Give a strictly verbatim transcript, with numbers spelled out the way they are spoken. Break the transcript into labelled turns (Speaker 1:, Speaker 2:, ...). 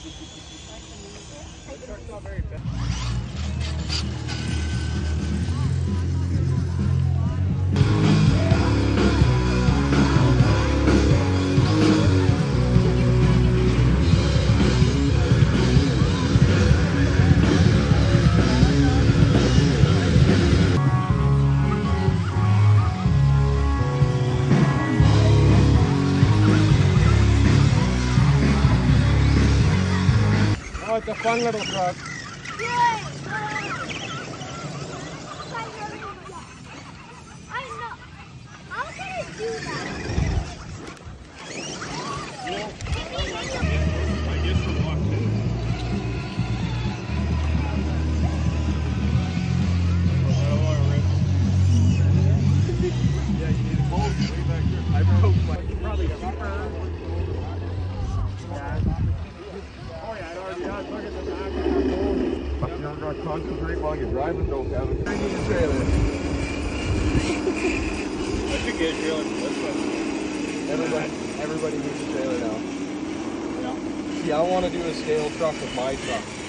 Speaker 1: Oh, it's a fun little truck.
Speaker 2: Concentrate while you're driving, though, Kevin. I need a trailer.
Speaker 1: I should get a trailer for this one.
Speaker 2: Everybody, everybody needs a trailer now. Yeah. See, I want to do a scale truck with my truck.